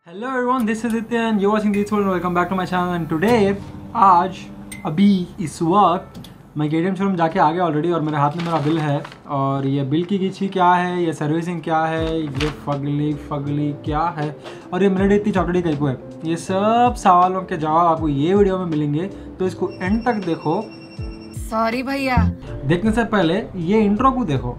Hello everyone, this is Nitya and you're watching this world. Welcome back to my channel. And today, अभी इस वक्त मैं KTM showroom जाके आ गया already और मेरे हाथ में मेरा बिल है और ये बिल की गिची क्या है, ये सर्विसिंग क्या है, ये फगली क्या है और ये मेरे लिए इतनी चॉकलेटी कहीं को है। ये सब सवालों के जवाब आपको ये वीडियो में मिलेंगे, तो इसको एंड तक देखो। सॉरी भैया। देखने से पहले ये इंट्रो को देखो।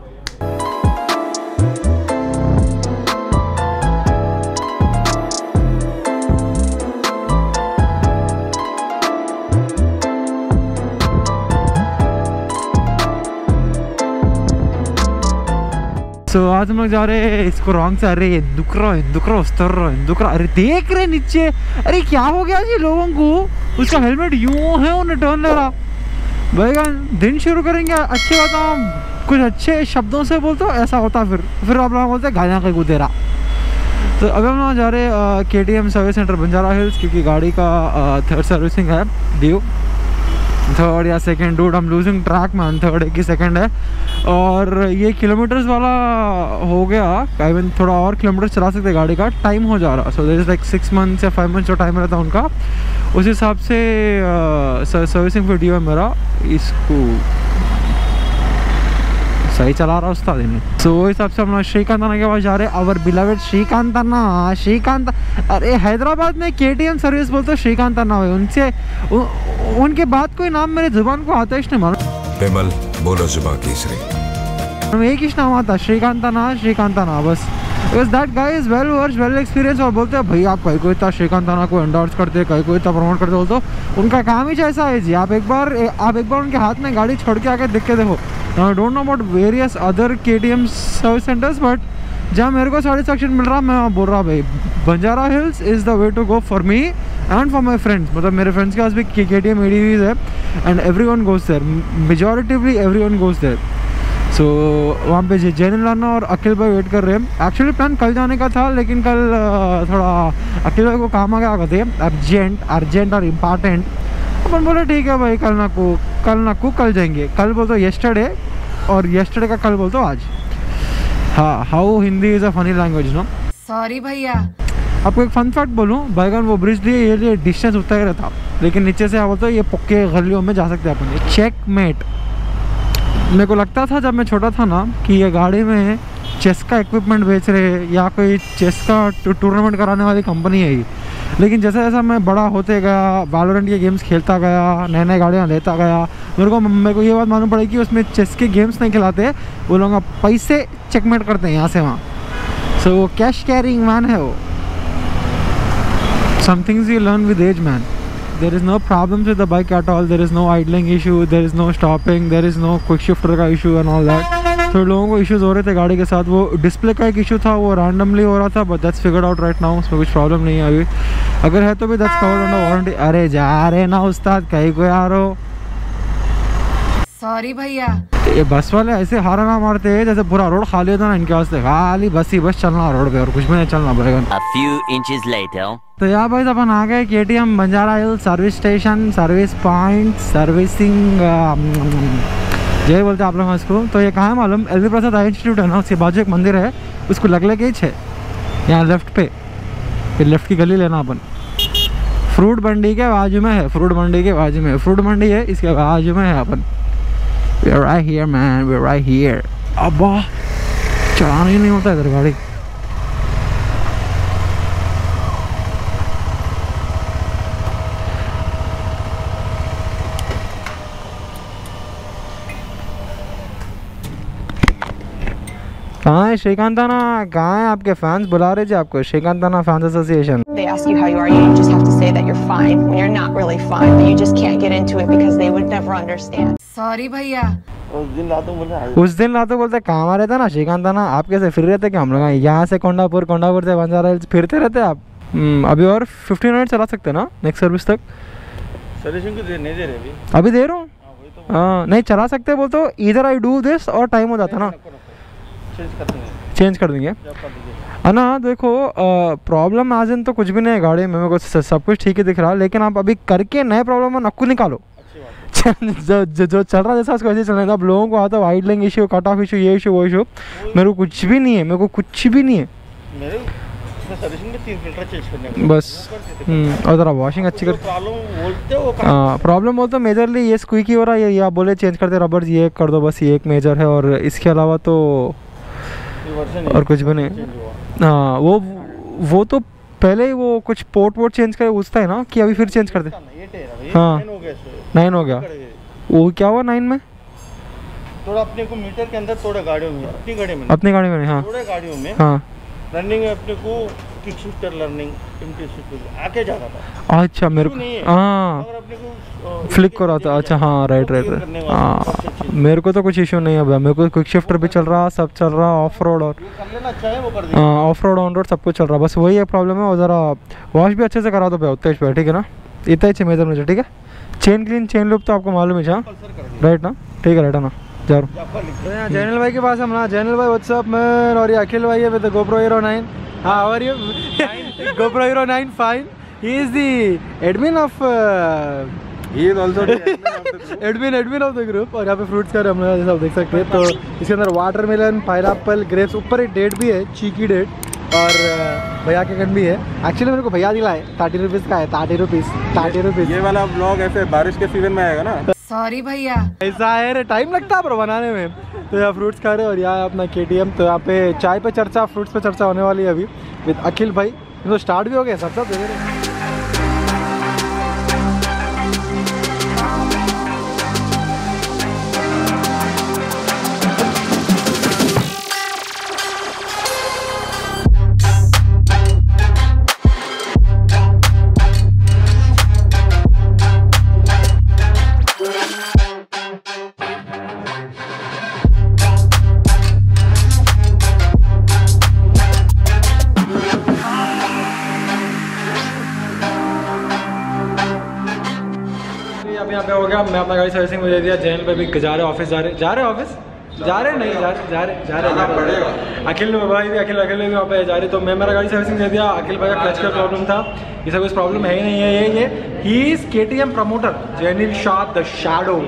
आज हम लोग जा रहे हैं इसको रॉन्ग से। अरे ये दुख रहा अरे देख रहे नीचे। अरे क्या हो गया जी लोगों को, उसका हेलमेट यूं है उन्हें टर्न ले रहा। भैया दिन शुरू करेंगे अच्छी बात, कुछ अच्छे शब्दों से बोलते हो, ऐसा होता फिर आप लोग बोलते गालियाँ कहीं दे रहा। तो अभी हम लोग जा रहे KTM service centre Banjara Hills, क्योंकि गाड़ी का थर्ड सर्विसिंग है, ड्यू थर्ड या सेकंड। डूड हम लूजिंग ट्रैक मैन, थर्ड एक ही सेकंड है। और ये किलोमीटर्स वाला हो गया, आई मीन थोड़ा और किलोमीटर चला सकते गाड़ी का, टाइम हो जा रहा। So there is like 6 months या 5 months जो टाइम रहता है उनका, उस हिसाब से सर्विसिंग वीडियो है मेरा। इसको सही चला रहा उस्ताद ने। सो उस हिसाब से हम लोग श्रीकांत अन्ना के पास जा रहे हैं। Our beloved Srikanth anna. अरे हैदराबाद में KTM सर्विस बोलते श्रीकांत अन्ना भाई, उनसे उनके बाद कोई नाम मेरे जुबान को आता ही नहीं मालूम। पेमल बोलो जुबान केसरी, एक ही नाम आता, श्रीकांत अन्ना बस। Because that guy is well versed, well experienced. और बोलते हैं भाई आप कहीं को इतना श्रीकांत अन्ना को एंडोर्स करते, कहीं को इतना प्रमोट करते, बोलते हो उनका काम ही ऐसा है जी। आप एक बार उनके हाथ में गाड़ी छोड़ के आके देख के देखो। I don't know about various other KTM service centres, but जहाँ मेरे को सेटिस्फैक्शन मिल रहा, मैं बोल रहा भाई Banjara Hills is the way to go for me and for my friends. मतलब मेरे फ्रेंड्स के पास भी KTM ADVs है and every one goes there, majoritively every one goes there. So वहाँ पे जैन लाना और अखिल भाई वेट कर रहे हैं। एक्चुअली प्लान कल जाने का था, लेकिन कल थोड़ा अखिल भाई को काम आ गया थे, अर्जेंट और इम्पॉर्टेंट। अपन बोले ठीक है भाई, कल ना को कल जाएंगे। कल बोलते हो येस्टरडे, और येस्टरडे का कल बोलते हो आज। हाँ, how Hindi is a funny language no. Sorry भैया। आपको एक फन फैक्ट बोलूँ, बैगन वो ब्रिज दिए ये डिस्टेंस उतना ही रहता, लेकिन नीचे से आप बोलते हो ये पक्के गलियों में जा सकते हैं अपन। चेकमेट। मेरे को लगता था जब मैं छोटा था ना कि ये गाड़ी में चेस का इक्विपमेंट बेच रहे या कोई चेस का टूर्नामेंट कराने वाली कंपनी है ही। लेकिन जैसा जैसा मैं बड़ा होते गया, वैलोरेंट के गेम्स खेलता गया, नए गाड़ियाँ लेता गया, मेरे को ये बात मालूम पड़ी कि उसमें चेस के गेम्स नहीं खिलाते, वो लोग पैसे चेकमेट करते हैं यहाँ से वहाँ। सो वो कैश कैरिंग मैन है वो। Some things you learn with age, man. There is no problems with the bike at all. There is no idling issue. There is no stopping. There is no quick shifter का issue and all that. तो लोगों को issues हो रहे थे गाड़ी के साथ। वो डिस्प्ले का एक इशू था, वो रैंडमली हो रहा था, but that's figured out right now. उसमें कुछ प्रॉब्लम नहीं है अभी, अगर है तो भी दैट्स कवर्ड अंडर वारंटी। अरे जा रहे ना उस्ताद, कहीं को यार हो। सॉरी भैया। ये बस वाले ऐसे हारा ना मारते हैं जैसे पूरा रोड खाली होता ना इनके वास्ते, खाली बस चलना रोड पे और कुछ भी नहीं चलना पड़ेगा। A few inches later. तो यहाँ भाई अपन आ गए KTM Banjara Hill service station, service point, servicing जय बोलते हैं आप लोग इसको। तो ये कहाँ है मालूम? LV प्रसाद आई इंस्टीट्यूट है ना, उसके बाजू एक मंदिर है, उसको लग के ही है यहाँ लेफ्ट पे। फिर लेफ्ट की गली लेना अपन। फ्रूट मंडी के बाजू में है, फ्रूट मंडी है, इसके बाजू में है अपन। We are right here man, we are right here। अब चलाना ही नहीं होता इधर गाड़ी। कहाँ है श्रीकांत अन्ना? कहाँ है आपके फैंस? बुला रहे थे आपको, Srikanth anna fans association. They ask you how you are, you just have to say that you're fine when you're not really fine, but you just can't get into it because they would never understand। Sorry भैया। उस दिन रातों बोलते कहाँ रहता ना श्रीकांत अन्ना, आप कैसे फिर रहते? क्या हम लोग यहाँ से कोंडापुर से बंजारा हिल्स फिरते रहते आप। अभी और 15 मिनट चला सकते ना नेक्स्ट सर्विस तक। सर्विसिंग को नहीं दे रहे अभी दे रहा हूँ। हाँ नहीं चला सकते बोलते हो, इधर आई डू दिस और टाइम हो जाता ना, चेंज कर देंगे। अन्ना देखो प्रॉब्लम आज इन तो कुछ भी नहीं है गाड़ी में, मेरे को सब कुछ ठीक ही दिख रहा है, लेकिन आप अभी करके नए प्रॉब्लम में नक्कू निकालो। जो चल रहा जैसा उसको ऐसे चलने दो। अब लोगों को आता है idling issue, cut off issue, ये इशू वो इशू। मेरे को कुछ भी नहीं है, इसमें सर्विसिंग में 3 फिल्टर चेंज करने का बस और ज़रा वॉशिंग अच्छी कर प्रॉब्लम बोलते हो प्रॉब्लम बोलते मेजरली ये स्क्वीकी हो रहा है, ये आप बोले चेंज करते रबर्स ये कर दो, बस ये एक मेजर है और इसके अलावा तो और कुछ भी नहीं। हाँ वो तो पहले ही वो कुछ पोर्ट वोट चेंज कर पूछता है ना कि अभी फिर चेंज कर दे। हाँ 9 हो गया, वो क्या हुआ 9 में थोड़ा अपने को मीटर के अंदर थोड़ा गाड़ियों में अपनी गाड़ी में हाँ थोड़े गाड़ियों में हाँ रनिंग में अपने को किक शिफ्टर लर्निंग आके जा रहा था। अच्छा मेरे को हाँ फ्लिक कर रहा था। अच्छा हाँ राइट हाँ मेरे को तो कुछ इशू नहीं है भैया, मेरे को क्विक शिफ्टर भी चल रहा, सब चल रहा, ऑफ रोड और ऑफ रोड ऑन रोड सब कुछ चल रहा, बस वही एक प्रॉब्लम है। और ज़रा वॉश भी अच्छे से करा दो भैया उत्तेज पे, ठीक है ना, इतना ही चाहिए मुझे, ठीक है। चेन क्लीन चेन लूप तो आपको मालूम है राइट ना, ठीक है राइट है ना। जरूर जैनल भाई के पास हम ना, जैनल भाई व्हाट्सअप मैन, और ये अखिल भाई है with the GoPro Hero 9। How are you? GoPro Hero 9 fine, he is the admin of He is also admin of the group. और यहाँ पे फ्रूट्स का हम जैसा आप देख सकते हैं, तो इसके अंदर वाटरमेलन, पाइनएप्पल, ग्रेप्स, ऊपर एक डेट भी है, चीकी डेट, और भैया के गन भी है। एक्चुअली मेरे को भैया दिला है, 30 रुपीज़ का है, 30 रुपीज़। ये वाला ब्लॉग ऐसे बारिश के सीजन में आएगा ना। सॉरी भैया। ऐसा है रे, टाइम लगता है पर बनाने में। तो यहाँ फ्रूट्स खा रहे हैं और यहाँ अपना KTM। तो यहाँ पे चाय पे चर्चा, फ्रूट्स पे चर्चा होने वाली है अभी विद अखिल भाई। तो स्टार्ट भी हो गया, सब दे रहे। यहाँ पे हो गया, मैं अपना गाड़ी सर्विसिंग में दे दिया। जैन पे भी जा रहे ऑफिस, जा रहे ऑफिस, जा रहे अखिल भाई भी अखिल भी वहाँ पे जा रहे। तो मैं मेरा गाड़ी सर्विसिंग दे दिया। अखिल भाई का क्लच का प्रॉब्लम था, ये सब कुछ प्रॉब्लम है ही नहीं है। ये he is KTM promoter Jainil Shah the shadow.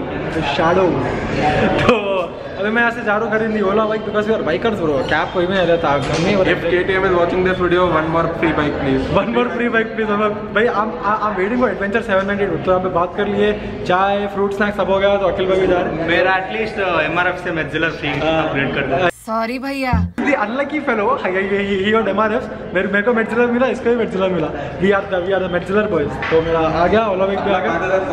तो अभी मैं यहाँ से जा रहा हूँ खरीदनी Ola bike, because we are bikers bro, cab कोई भी नहीं रहता। If KTM is watching this video, one more free bike please. One more free bike please। भाई I'm waiting for Adventure 792। तो यहाँ पे बात कर लिए, चाय फ्रूट स्नैक्स सब हो गया। तो अखिल भाई भी जा रहे हैं। मेरा एटलीस्ट MRF से मैक्सिलर फ्री अपग्रेड कर दो। सॉरी भैया। अनलकी फेलो, ही और MRF, मेरे को मैक्सिलर मिला, इसको भी मैक्सिलर मिला। वी आर द मैक्सिलर बॉयज। तो मेरा आ गया ओला बाइक भी आ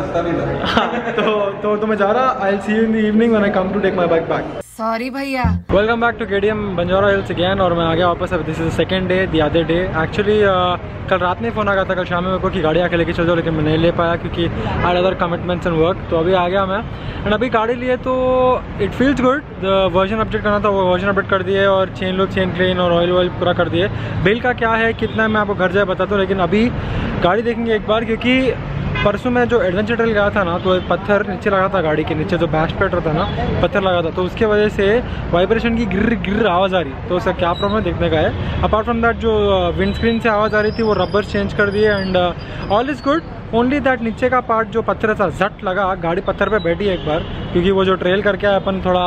गया। तो मैं जा रहा। I will see you in the evening when I come to take my bike back. Sorry भैया। Welcome back to KTM Banjara Hills again. और मैं आ गया वापस। अब this is the second day, the other day. Actually कल रात में फ़ोन आ गया था, कल शाम में मेरे को कि गाड़ी आके लेके चल जाओ, लेकिन मैं नहीं ले पाया क्योंकि I other commitments and work. तो अभी आ गया मैं, एंड अभी गाड़ी लिए तो it feels good. The version update करना था, वो वर्जन अपडेट कर दिए, और चेन लूप, चेन क्लीन और ऑयल पूरा कर दिए। बिल का क्या है कितना है मैं आपको घर जाए बताता हूँ, लेकिन अभी गाड़ी देखेंगे एक बार। क्योंकि परसों मैं जो एडवेंचर ट्रेल गया था ना, तो एक पत्थर नीचे लगा था, गाड़ी के नीचे जो बैक पैड रहता ना, पत्थर लगा था। तो उसके वजह से वाइब्रेशन की गिर आवाज़ आ रही। तो उसका क्या प्रॉब्लम है देखने का है। अपार्ट फ्रॉम दैट जो विंड स्क्रीन से आवाज़ आ रही थी, वो रबर चेंज कर दिए, and all is good. Only that नीचे का पार्ट जो पत्थर था, झट लगा, गाड़ी पत्थर पे बैठी एक बार। क्योंकि वो जो ट्रेल करके आए अपन, थोड़ा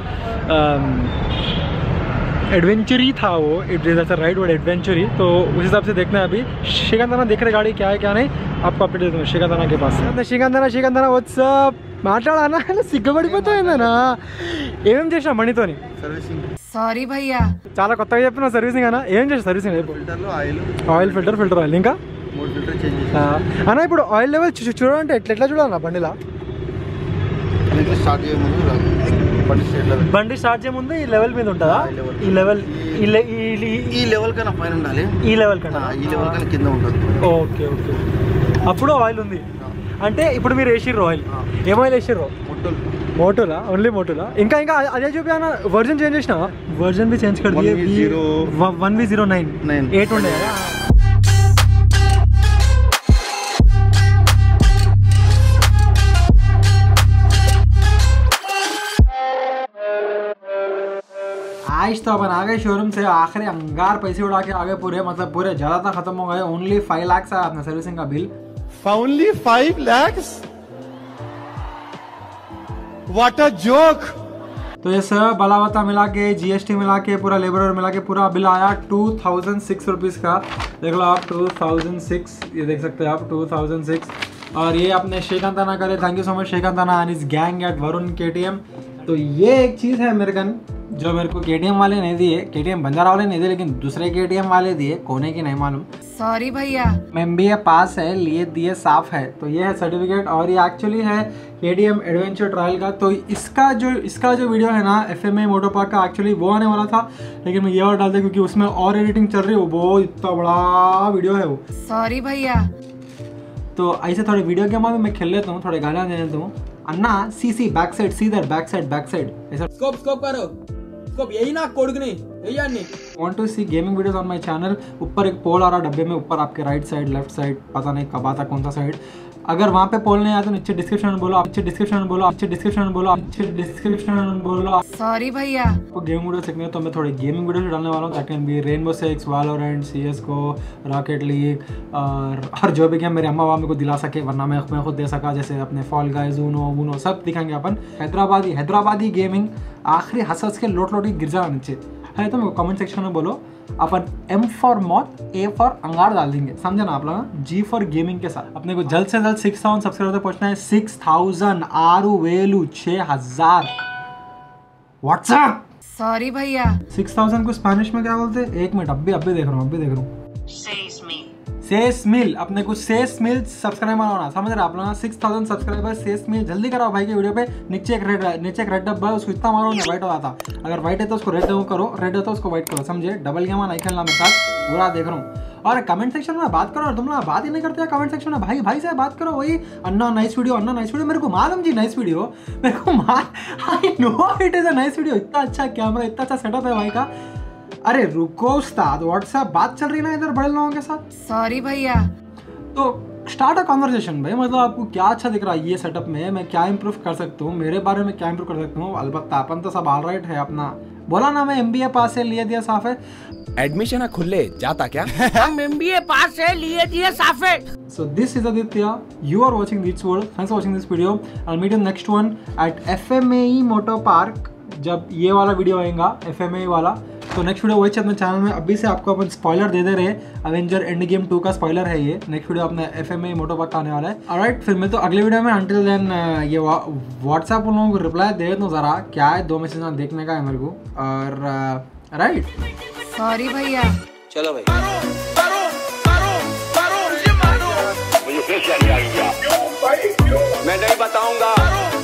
एडवेंचरी था वो, इट इज ऐसा राइट वर्ड एडवेंचरी। तो उस हिसाब से देखना है। अभी श्रीकांताना देख रहे गाड़ी क्या है क्या नहीं, आपको अपडेट देता हूँ श्रीकांताना के पास। श्रीकांताना व्हाट्सअप మాట్లాడానా సిగ్గుపడిపోతాయిందనా ఏమేం చేసినా మనీతోని సర్వీసింగ్. సారీ భయ్యా. చాలా కొత్తగా చెప్పిన సర్వీసింగ్ అన్న, ఏం చేసి సర్వీసింగ్? ఫిల్టర్లో ఆయిల్ ఫిల్టర్ ఆయిల్, ఇంకా 3 ఫిల్టర్ చేంజ్ చేసి అన్న. ఇప్పుడు ఆయిల్ లెవెల్ చూడాలంటే ఎట్లా చూడాలన్నా బండిలా? స్టార్ట్ చేయే ముందు బండి స్టార్ట్ చేయే ముందు ఈ లెవెల్ మీద ఉంటుందా? ఈ లెవెల్ కన్నా పైన ఉండాలి, ఈ లెవెల్ కన్నా కింద ఉంటుంది. ఓకే ఓకే, అప్పుడు ఆయిల్ ఉంది అంటే. ఇప్పుడు మీరు వేసిర్రు ఆయిల్, ఏం ఆయిల్ వేసిర్రు? Motul, only Motul? ఇంకా అదే చూపినా వర్జన్ చేంజ్ చేసినా? వర్జన్ भी चेंज कर दिए, 1V09 8 ఉండే కదా. आज तो अपन आ गए शोरूम से, आखिरी अंगार पैसे उड़ा के आ गए पूरे, मतलब पूरे ज़्यादातर खत्म हो गए। ओनली 5 लाख है अपना सर्विसिंग का bill. Only 5 lakhs? What a joke! तो ये सब बला बता मिला के GST मिला के पूरा लेबर मिला के पूरा बिल आया 2006 रुपीज़ का। देख लो आप 2006, ये देख सकते हैं आप 2006। और ये अपने श्रीकांत अना करे, thank you so much Srikanth anna and his gang at Varun KTM। तो ये एक चीज़ है मेरे गन जो मेरे को KTM वाले नहीं दिए, KTM बंजारा वाले नहीं दिए, लेकिन दूसरे KTM वाले दिए, कोने की नहीं मालूम। सॉरी भैया। MBA पास है, लिए दिए साफ है। तो ये है सर्टिफिकेट और ये एक्चुअली है KTM एडवेंचर ट्रायल का। तो इसका जो वीडियो है ना FMA मोटो पार्क का, एक्चुअली वो आने वाला था, लेकिन मैं ये और डाल दिया क्योंकि उसमें और एडिटिंग चल रही है, वो इतना बड़ा वीडियो है वो। सॉरी भैया। तो ऐसे थोड़े वीडियो गेम में मैं खेल लेता हूँ, थोड़े गाना दे देता हूँ। अन्ना CC बैक साइड, सीधर बैक साइड ऐसा स्कोप करो, स्कोप यही ना कोड नहीं यही यार नहीं। Want to see gaming videos on my channel? ऊपर एक पोल आ रहा डब्बे में, ऊपर आपके राइट साइड लेफ्ट साइड पता नहीं कब आता कौन सा साइड। अगर वहाँ पे पोल नहीं आया तो नीचे डिस्क्रिप्शन में बोलो, नीचे डिस्क्रिप्शन बोलो। सॉरी भैया। आपको गेम वीडियो सीखने हैं तो मैं थोड़े गेमिंग वीडियो डालने वाला हूँ, ताकि भी rainbow 6, Valorant, CS:GO, rocket league और जो भी गेम मेरे अम्मा बाबा मेरे को दिला सके, वरना मैं खुद दे सका, जैसे अपने फॉल गाइज, ऊनो सब दिखाएंगे अपन। हैदराबादी गेमिंग आखिरी हंस के लोट गिर जाना नीचे है। तो मेरे को कमेंट सेक्शन में बोलो, अपन M फॉर मौत, A फॉर अंगार डाल देंगे, समझे ना आप लोग। G फॉर गेमिंग के साथ अपने को जल्द से जल्द 6000 सब्सक्राइबर तक पहुंचना है। 6000 6000 व्हाट्सएप। सॉरी भैया। 6000 को स्पेनिश में क्या बोलते हैं? एक मिनट, अभी देख रहा हूँ। सेस मिल, अपने को सेस मिल सब्सक्राइबर होना, समझ रहे आप लोग। 6000 सब्सक्राइबर सेस मिल, जल्दी कराओ भाई के वीडियो पे। नीचे एक रेड डब्बा है, उसको इतना मारो ना वाइट हो जाता। अगर वाइट है तो उसको रेड करो, रेड है तो उसको वाइट करो, समझे। डबल गेम नहीं खेलना मेरे साथ, पूरा देख रहा हूँ। और कमेंट सेक्शन में बात करो, और तुम लोग बात ही नहीं करते कमेंट सेक्शन में। भाई से बात करो, वही अन्ना नाइस वीडियो। मेरे को मालूम जी नाइस वीडियो, मेरे को I know it is a nice video. इतना अच्छा कैमरा, इतना अच्छा सेटअप है भाई का। अरे रुको उस्ताद, व्हाट्सएप बात चल रही ना इधर बड़े लोगों के साथ। सॉरी भैया। तो स्टार्ट अ कॉन्वर्सेशन भाई, मतलब आपको क्या अच्छा दिख रहा है ये सेटअप में, मैं क्या इंप्रूव कर सकता हूँ, मेरे बारे में क्या इंप्रूव कर सकता हूँ। अलबत्ता अपन तो सब ऑलराइट है अपना। बोला ना मैं MBA पास से लिए दिया साफ है। एडमिशन खुले जाता क्या? हम MBA पास से लिए दिए साफ है। So this is Aditya. You are watching This World. Thanks for watching this video. I'll meet you next one at FMAE Motor Park. जब ये वाला वीडियो आएगा FMAE वाला, तो नेक्स्ट वीडियो वही अपने चैनल में। अभी से आपको अपन स्पॉइलर दे रहे, अवेंजर एंड गेम 2 का स्पॉइलर है ये। नेक्स्ट वीडियो अपना FMAE मोटो पार्क आने वाला है। ऑलराइट, फिर मैं तो अगले वीडियो में। अंटिल देन ये व्हाट्सएप उन लोगों को रिप्लाई दे दो ज़रा, क्या है 2 मैसेज देखने का है मेरे को। और राइट, सॉरी भैया। चलो भाई। मुझे फिर से आ गया। मैं नहीं बताऊंगा।